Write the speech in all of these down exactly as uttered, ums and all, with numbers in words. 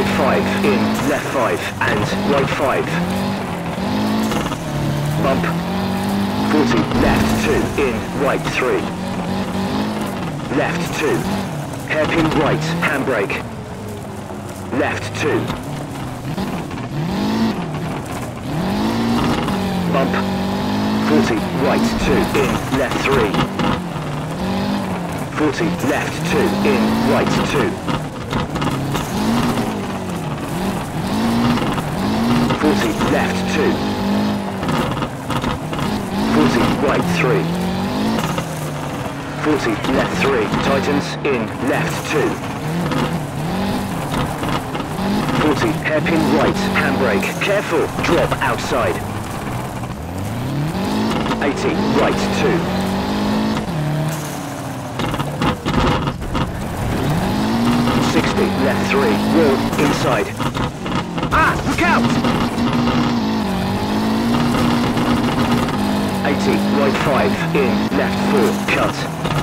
right five, in, left five, and right five. Bump. forty, left two, in, right three. Left two. Hairpin right, handbrake. Left two. Bump. forty, right two, in, left three. forty, left two, in, right two. forty, left two. forty, right three. forty, left three, tightens, in, left two. forty, hairpin right, handbrake, careful, drop outside. eighty, right two. sixty, left three, wall, inside. Ah, look out! eighty, right five, in, left four, cut.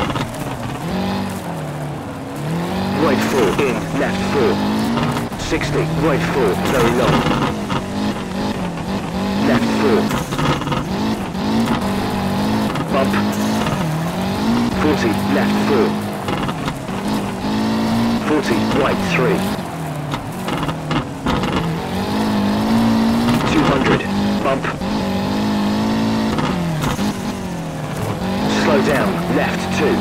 Right four, in, left four. sixty, right four, very long. Left four. Bump. forty, left four. forty, right three. two hundred, bump. Slow down, left two.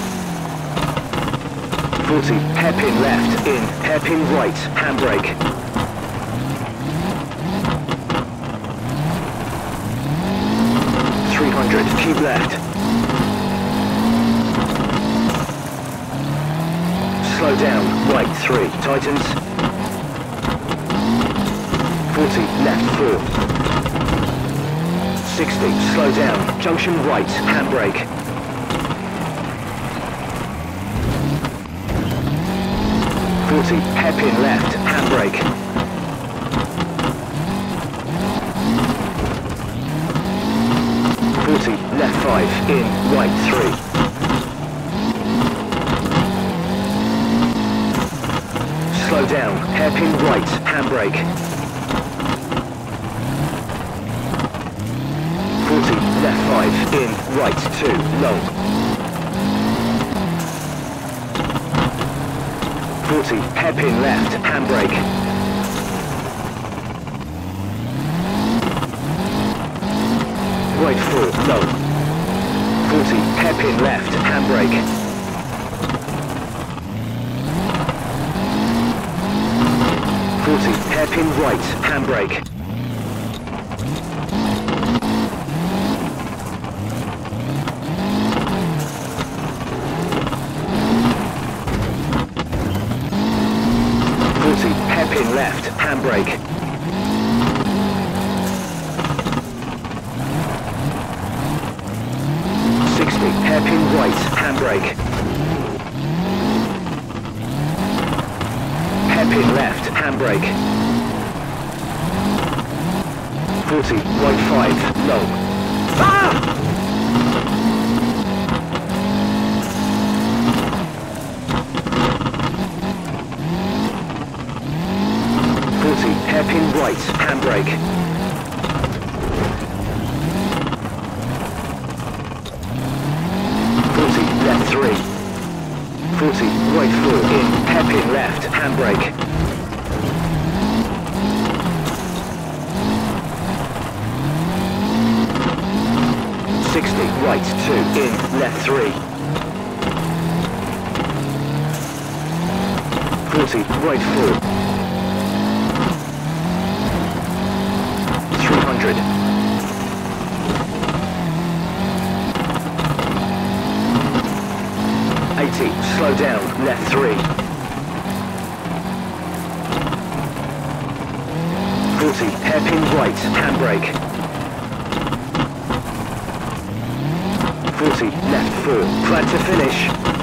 forty, hairpin left, in, hairpin right, handbrake. three hundred, keep left. Slow down, right three, tightens. forty, left four. sixty, slow down, junction right, handbrake. forty, hairpin left, handbrake. forty, left five, in, right three. Slow down, hairpin right, handbrake. forty, left five, in, right two, long. forty, hairpin left, handbrake. Right four, long. forty, hairpin left, handbrake. forty, hairpin right, handbrake. forty, hairpin left, handbrake. sixty, hairpin right, handbrake. Hairpin left, handbrake. forty, right five, long. Ah! forty, hairpin right, handbrake. forty, left three. forty, right four, in, hairpin left, handbrake. sixty, right two, in, left three. forty, right four. three hundred. eighty, slow down, left three. forty, hairpin right, handbrake. forty, left four, plan to finish.